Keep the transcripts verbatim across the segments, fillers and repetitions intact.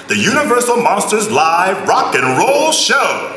the Universal Monsters Live Rock and Roll Show.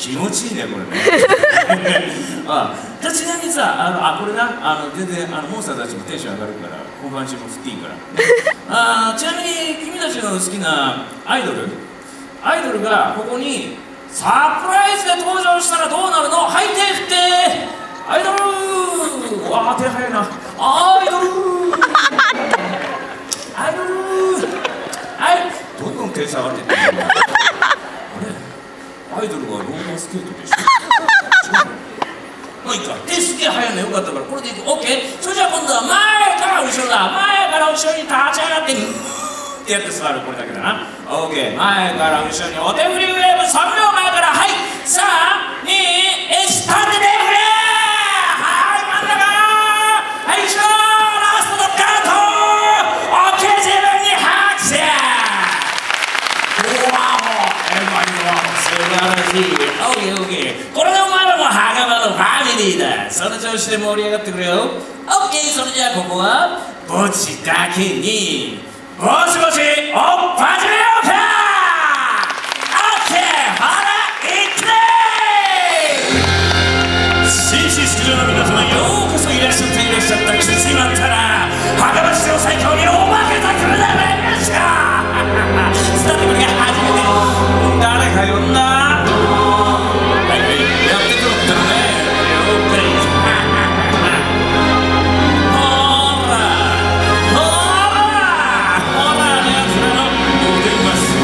気持ちいいねこれねあじゃあちなみにさあのあこれなあの全然あのモンスターたちもテンション上がるから本番中も振っていいからあちなみに君たちの好きなアイドルアイドルがここにサプライズで登場したらどうなるの？はい手振ってアイドルわあ手早いなアイドルアイドルはいどんどん点差上がっていってるあれアイドルはローラースケートでしょまあいいか手すげえ速いのよかったからこれでいく OK それじゃあ今度は前から後ろだ前から後ろに立ち上がってってやって座るこれだけだな OK 前から後ろにお手振りウェーブさんびょうまえからはいさんにいち立てて振れはい真ん中はい後ろラストのカート OK 自分に拍手わおエヴァンは素晴らしい OKOK これでお前らも袴のファミリーだその調子で盛り上がってくれよ OK それじゃあここは墓地だけにぼちぼちおっ始めようか OK ほらいくね紳士出場の皆様ようこそいらっしゃっていらっしゃった季節になったら袴史上最強におまけたくるだめましょうスタートこれが初めて誰か呼んだはいはいやってくるってのね了解ほらほらほらねそれのおできます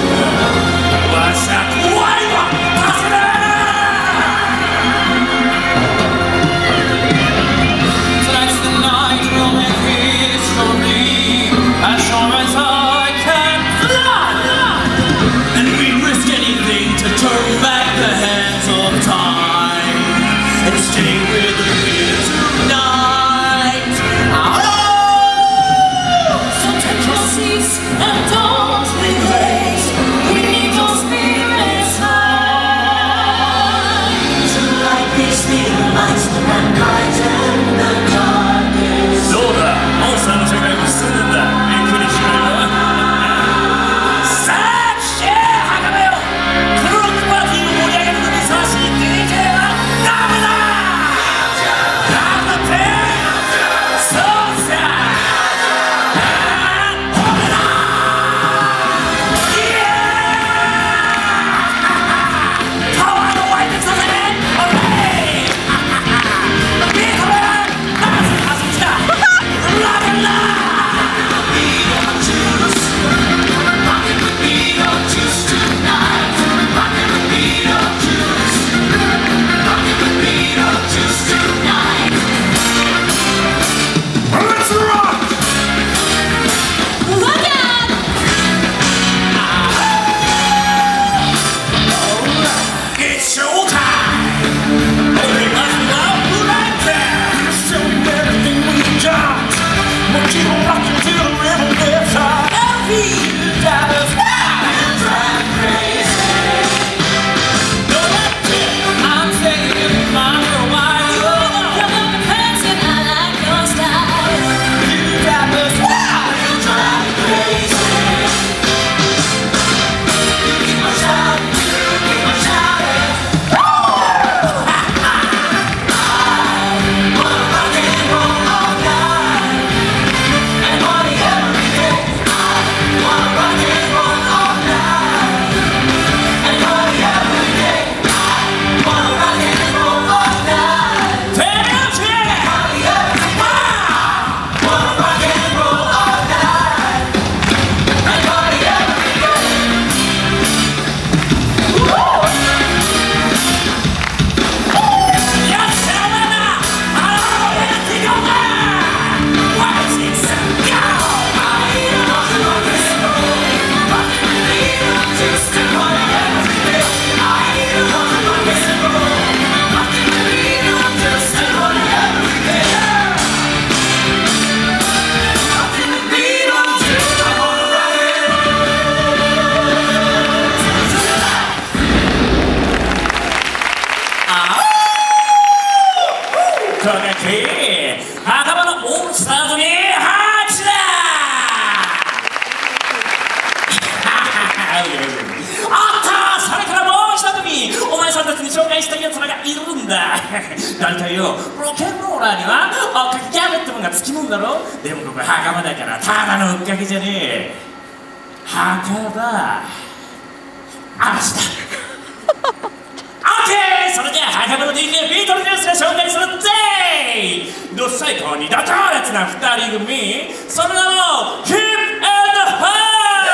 だ大体よロケンローラーには追っかけキャベってもんがつきもんだろ。でもここ墓場だからただの追っかけじゃねえ。墓場嵐だオッケー。それじゃあ墓場の ディージェー ビートルジュースが紹介するぜ。どっさい顔にダチョウ烈なふたり組、その名もヒップ&ハー。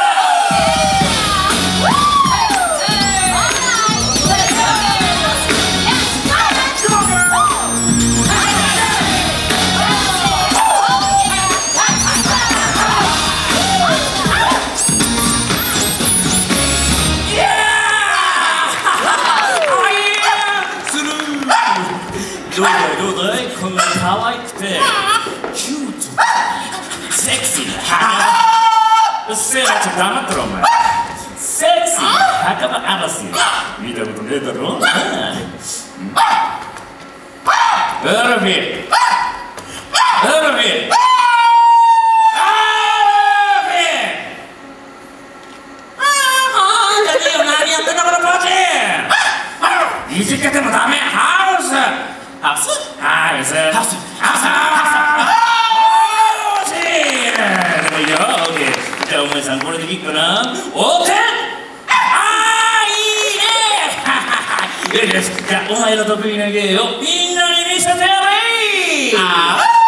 どうだいどうだい、こんな可愛くてキュートセクシーな墓場。うっせえな、ちょっと黙ってろお前。セクシーな墓場嵐見たことねえだろ。ウルフィウルフィいじけてもダメ。ハウスハウスハウスハウスハウスハウスでもいいよ。オッケー。じゃあお前さんこれでいいかな。オーケー。あーいいねよしよし。じゃあお前の得意な芸をみんなに見せてやれ。あー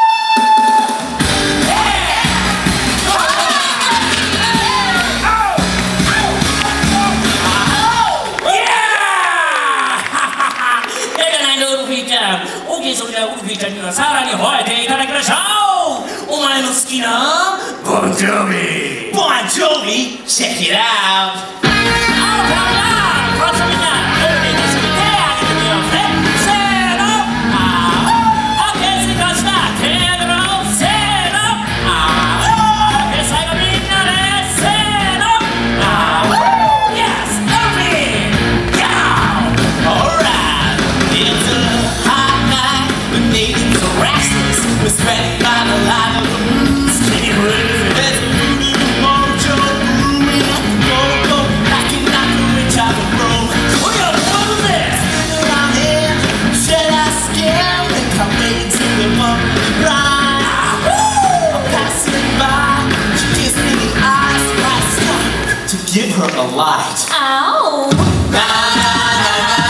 オーケー。それではウルフィーちゃんにはさらに吠えていただきましょう。お前の好きなボンジョビボンジョビチェックイットアウト。こっちみんなウルフィーと一緒に手あげてみようぜ。せーのオーケー。次こっちだ。手あげろ。せーのオーケー。最後みんなでせーのイエスウルフィー Go Alright It's a Natives are restless, we're spreading by the light of the moon. Skinny rivers, there's a voodoo mojo brewing at the go-go, knocking out the rich out the road. Oh yeah, what was this? Spinning around here, shed our skin, and come waiting to the moment blind. I'm passing by, she kissed me in the eyes, so I stopped to give her a light. Ow! Na, na, na, na.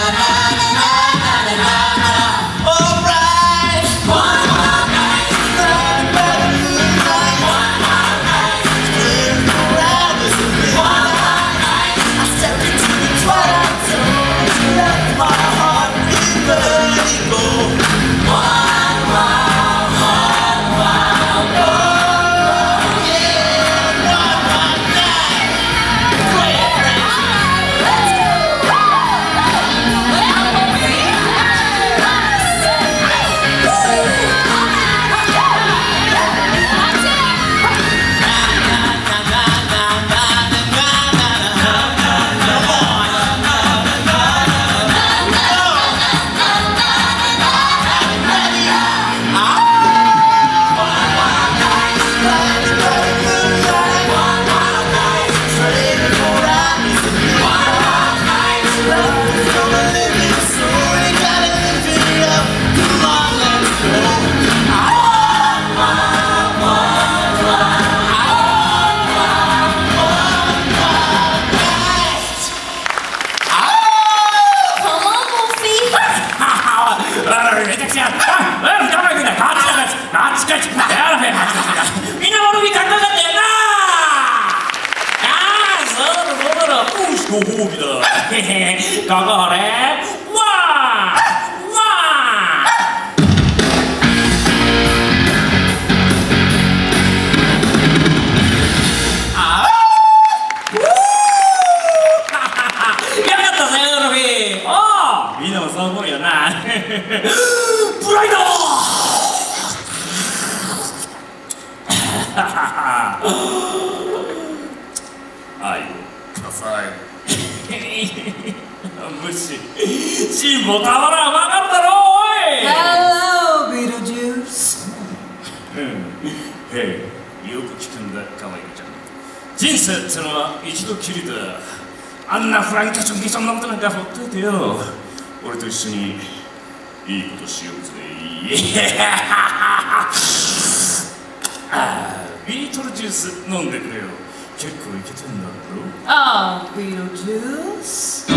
ご褒美だ。へへ、ここでワンワン。あーよかったぜウルフィー。ああみんなもそう思うよな。プライド愛をください。無視辛抱たまらんわかるだろおい。 Hello Beetlejuice。 へいよく聞くんだ可愛いちゃん。人生ってのは一度きりだ。あんなフランケチョンケチョンなことなんかほっといてよ。俺と一緒にいいことしようぜ。あー、ビートルジュース飲んでくれよ。結構いけてんだろ。 ああ、ビートルジュース。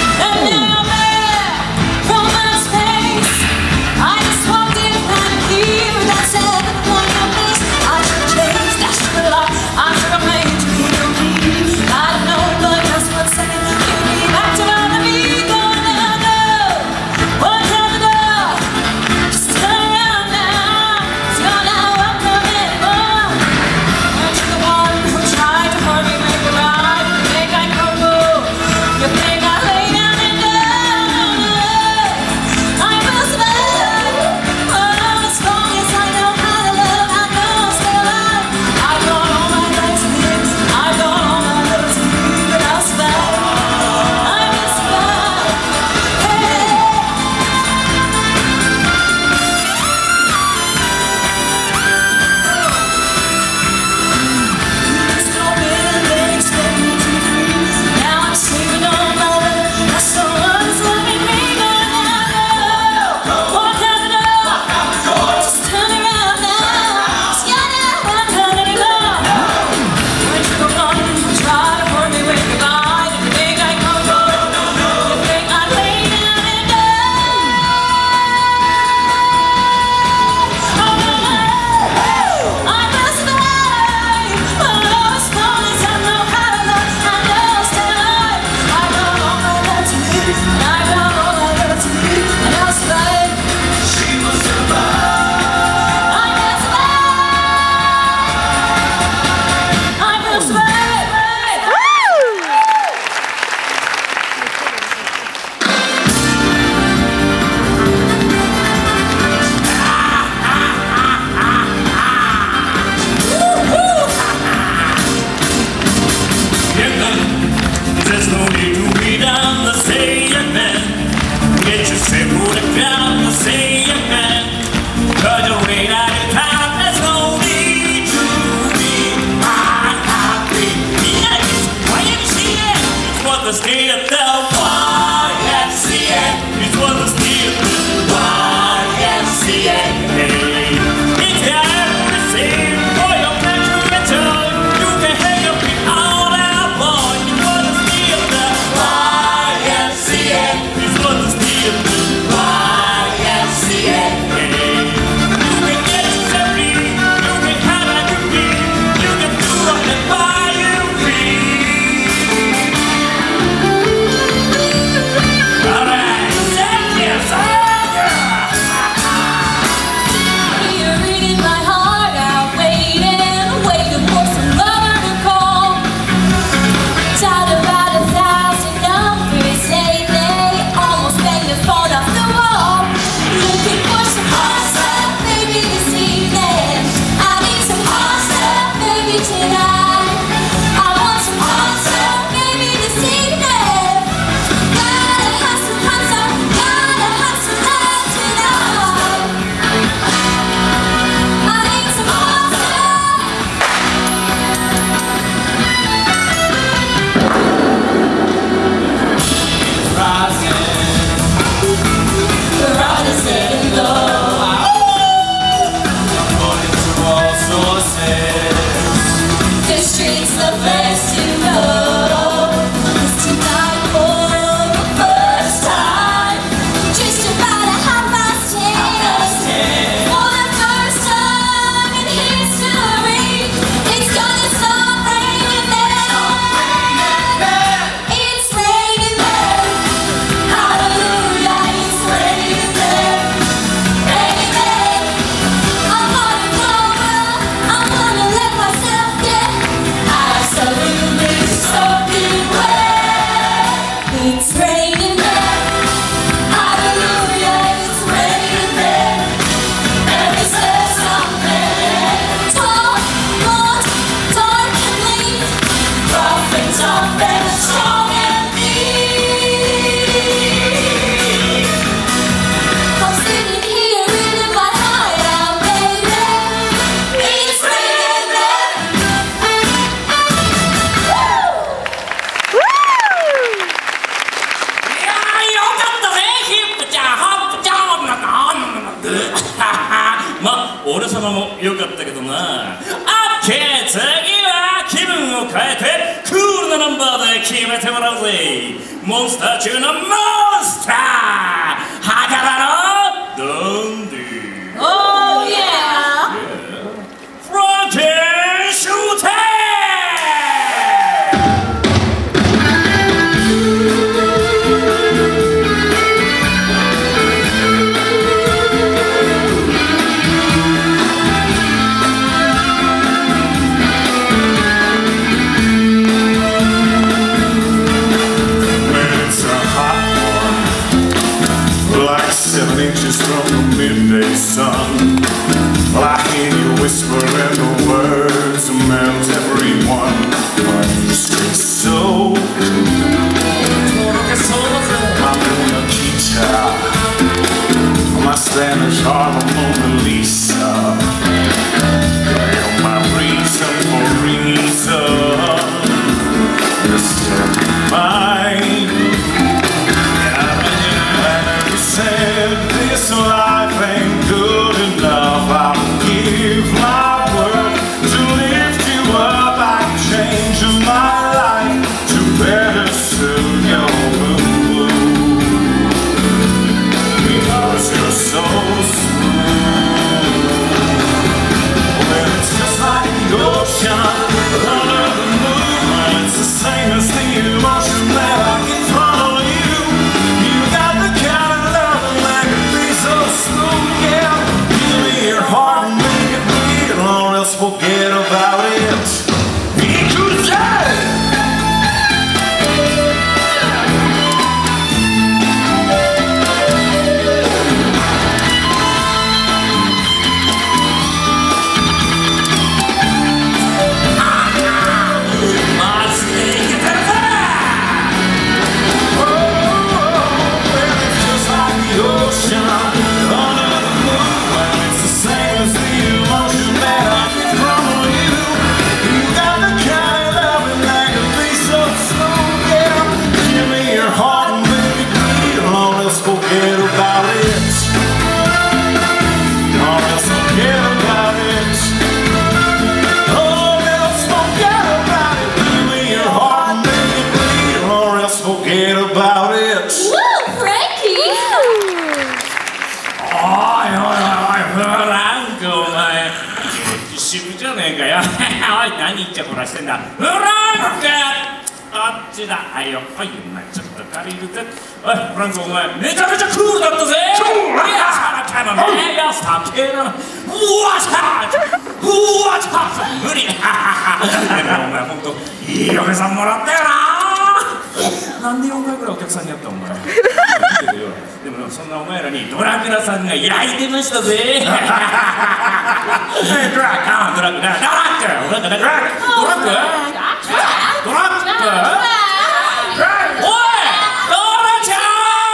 From my space, I just walked in, trying to keep まあ俺様もよかったけどな。オッケー、次は気分を変えてクールなナンバーで決めてもらうぜ。モンスター中のモンスター、墓場のドンディ。 Oh yeah! フランケンシューテン。 Seven inches from the midday sun. Well, I hear you whisper and the words melt everyone. But you stay so. My Mona Kita, my Spanish Harlem Mona Lisa. You're my reason for reason. You're still mine. This life ain't good enough. I'll give my word to lift you up. I change my life to better suit your mood. Because you're so smooth. Well, it's just like the ocean under the moon. It's the same as the emotion that I get from you. You got the kind of love that can be so smooth, yeah. Give me your heart and make it real, or else forget about it. Because forget about it. Woo, Frankie! おいおいおい、フランク、お前渋じゃねえかよ。おい、何言っちゃこらしてんだ。フランク、あっちだ。はいよ、はい、お前ちょっと借りるぜ。おい、フランク、お前めちゃめちゃクールだったぜ。いや、さらたのね、いや、酒だな。うわさ、うわさ、無理。でもお前ほんといい嫁さんもらったよな。なんでよんかいぐらいお客さんにやったお前。でもそんなお前らにドラキュラさんが焼いてましたぜ。ドラッグ、ドラッグ、ドラッグ、ドラッグ、ドラッグ、ドラッグ、ドラッグ、ドラッグ、おい、ドラちゃ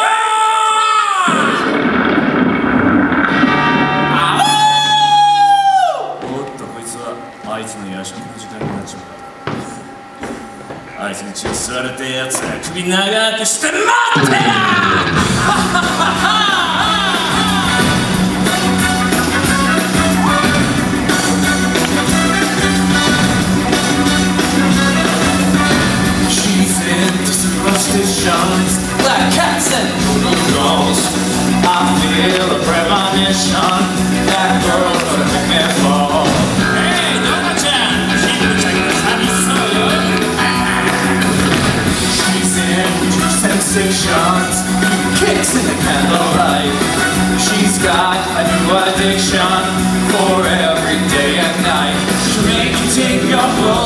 ん。おっと、こいつはあいつの夜食の時間になっちまった。あいつに血を吸われてやつは首長くして待ってや。She's into superstitions like cats and poodle dolls. I feel a premonition that girl's gonna make me fall. Hey, Dora-chan, Shinbu-chanが寂しそうよ。Sensations, kicks in the candlelight. She's got a new addiction for every day and night. She'll make you take your clothes